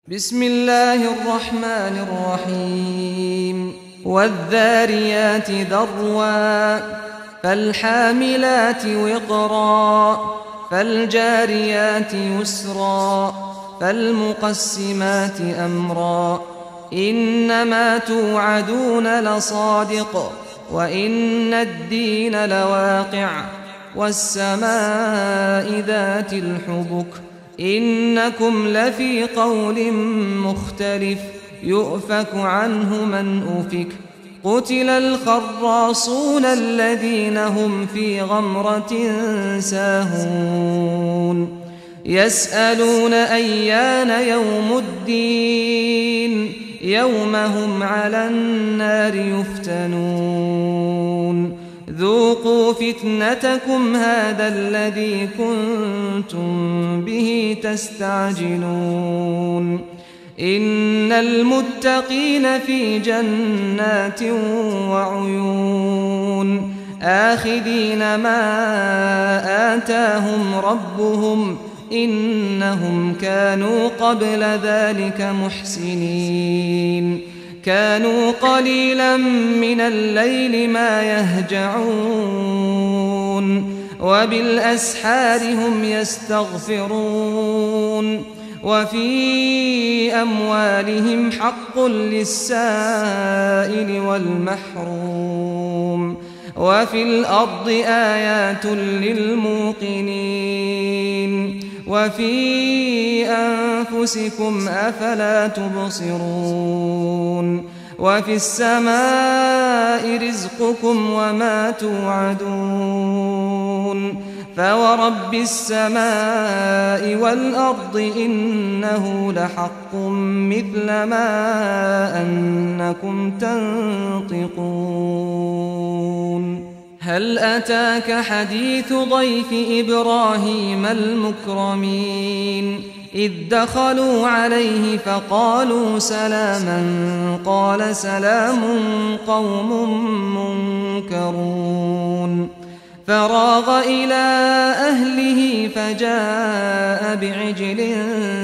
بسم الله الرحمن الرحيم والذاريات ذروا فالحاملات وقرا فالجاريات يسرا فالمقسمات أمرا إنما توعدون لصادق وإن الدين لواقع والسماء ذات الحبك إنكم لفي قول مختلف يؤفك عنه من أفك قتل الخراصون الذين هم في غمرة ساهون يسألون أيان يوم الدين يوم هم على النار يفتنون ذوقوا فتنتكم هذا الذي كنتم به تستعجلون إن المتقين في جنات وعيون آخذين ما آتاهم ربهم إنهم كانوا قبل ذلك محسنين كانوا قليلا من الليل ما يهجعون وبالأسحار هم يستغفرون وفي أموالهم حق للسائل والمحروم وفي الأرض آيات للموقنين وفي أنفسكم أفلا تبصرون وفي السماء رزقكم وما توعدون فورب السماء والأرض إنه لحق مثل ما أنكم تنطقون هل أتاك حديث ضيف إبراهيم المكرمين إذ دخلوا عليه فقالوا سلاما قال سلام قوم منكرون فراغ إلى أهله فجاء بعجل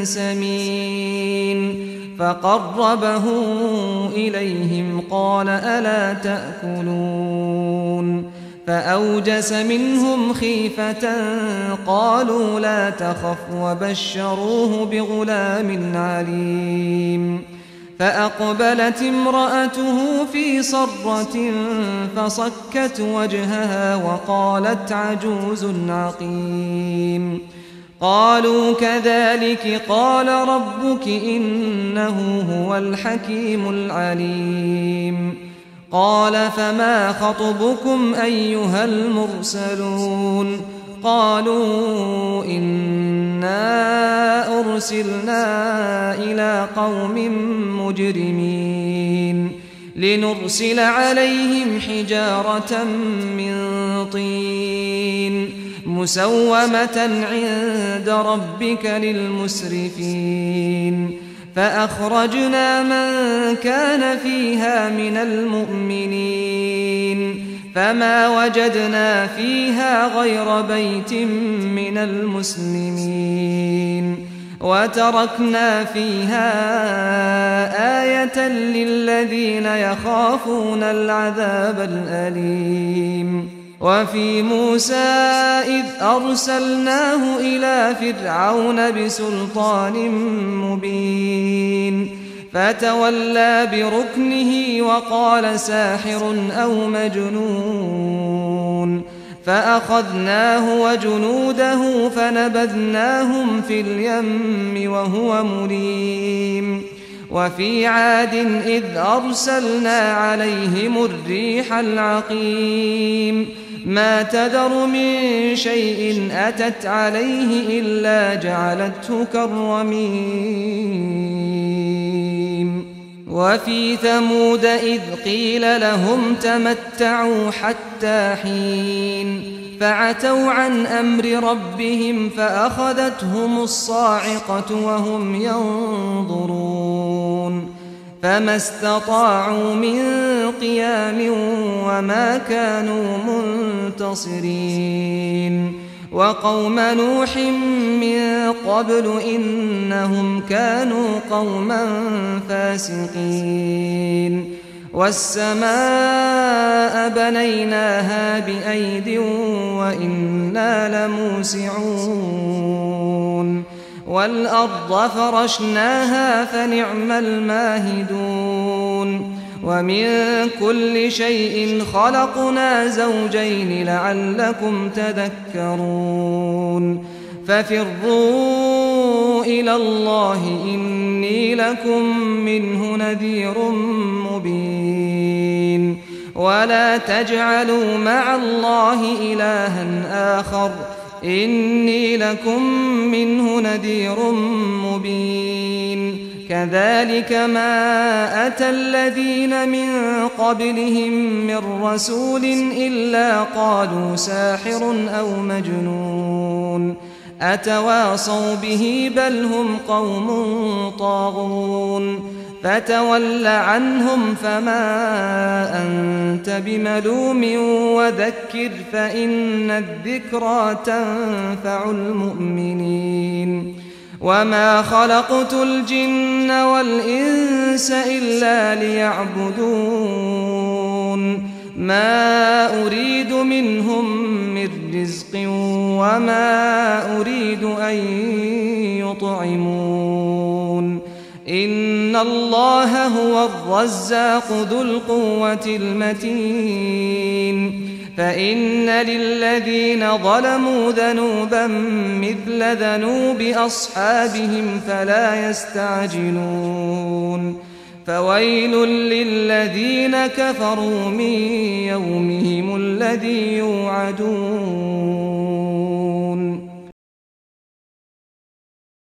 سمين فقربه إليهم قال ألا تأكلون فأوجس منهم خيفة قالوا لا تخف وبشروه بغلام عليم فأقبلت امرأته في صرة فصكت وجهها وقالت عجوز عقيم قالوا كذلك قال ربك إنه هو الحكيم العليم قال فما خطبكم أيها المرسلون قالوا إنا أرسلنا إلى قوم مجرمين لنرسل عليهم حجارة من طين مسومة عند ربك للمسرفين فأخرجنا من كان فيها من المؤمنين فما وجدنا فيها غير بيت من المسلمين وتركنا فيها آية للذين يخافون العذاب الأليم وفي موسى إذ أرسلناه إلى فرعون بسلطان مبين فتولى بركنه وقال ساحر أو مجنون فأخذناه وجنوده فنبذناهم في اليم وهو مليم وفي عاد إذ أرسلنا عليهم الريح العقيم ما تذر من شيء أتت عليه إلا جعلته كالرميم وفي ثمود إذ قيل لهم تمتعوا حتى حين فعتوا عن أمر ربهم فأخذتهم الصاعقة وهم ينظرون فما استطاعوا من قيام وما كانوا منتصرين وقوم نوح من قبل إنهم كانوا قوما فاسقين والسماء بنيناها بأيد وإنا لموسعون والأرض فرشناها فنعم الماهدون ومن كل شيء خلقنا زوجين لعلكم تذكرون ففروا إلى الله إني لكم منه نذير مبين ولا تجعلوا مع الله إلها آخر إني لكم منه نذير مبين كذلك ما أتى الذين من قبلهم من رسول إلا قالوا ساحر أو مجنون أتواصوا به بل هم قوم طاغون فتول عنهم فما أنت بملوم وذكر فإن الذكرى تنفع المؤمنين وما خلقت الجن والإنس إلا ليعبدون ما أريد منهم من رزق وما أريد أن يطعمون إن الله هو الرزاق ذو القوة المتين فإن للذين ظلموا ذنوبا مثل ذنوب أصحابهم فلا يستعجلون فويل للذين كفروا من يومهم الذي يوعدون